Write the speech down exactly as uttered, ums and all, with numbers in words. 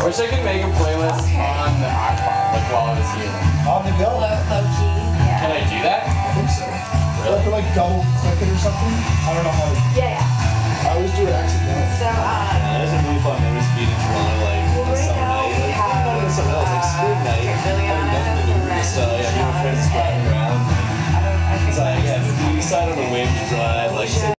Wish I could make a playlist Okay. on the iPod, like while I was here. On the go. Low, low key, yeah. Can I do that? I think so. You have to like double click it or something. I don't know how to. Yeah, yeah. I always do it accidentally. So, um, Yeah, there's a really fun memory speed in Toronto, like well, on right summer now night. we Like, have, not even summer night, like spring night. uh, Having nothing to do with this stuff.